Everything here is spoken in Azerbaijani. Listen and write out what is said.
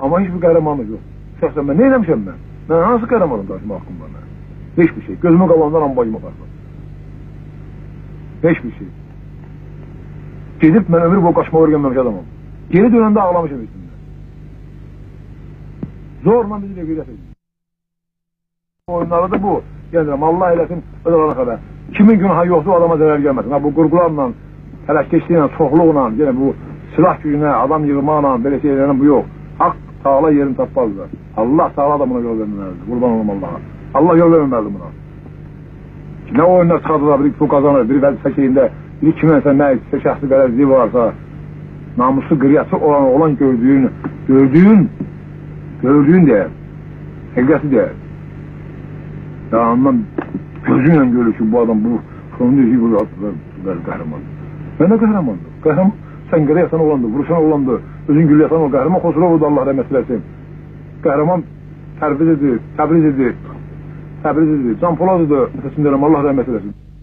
Amma hiçbir qəhrəmanlıq yox. Şəxsən mən nə eləmişəm mən? Mən hansı qəhrəmanım daşıma haqqım var mən? Heç bir şey. Gözümü qalandan ambacıma qarşı. Heç bir şey. Gedib mən ömür boyu qaçmağa öyrənməmiş adamım. Geri dönəndə ağlamışım üstümdə. Zorla bizi də qeyrət edir. Oyunları da bu. Gəlirəm, Allah eləsin, ödəlanı xəbər. Kimin günahı yoxdur, o adama zərər gəlməsin. Bu qurqularla, tələşkeşliklə, çoxluqla, bu silah gücünə, adam yığmaqla, belə şeylərlə bu yox. Haqq sağla yerini tapmazlar. Allah sağla da buna yol verməməlidir. Qurban olum Allah'a. Allah yol verməməlidir buna. Nə oyunlar çıxardılar, biri bu qazanır, biri vəzifə şeyində, biri kiməsə nə etsə, şəxsi qərəzliyi varsa, namuslu qriyyası olan gördüyün deyər, həqiqəti deyər. Ya ondan gözünlə görür ki, bu adam bu sonunda bu qəhrəmandır. Ben de qəhrəmandır. Qəhrəman, sən qərə yatan olandır, vuruşan olandır, özün gül yatan o qəhrəman Xosrovu da Allah rəhmət eləsin. Qəhrəman Təbriz edir, Can Poladıdır, nefəsində Allah rəhmət eləsin.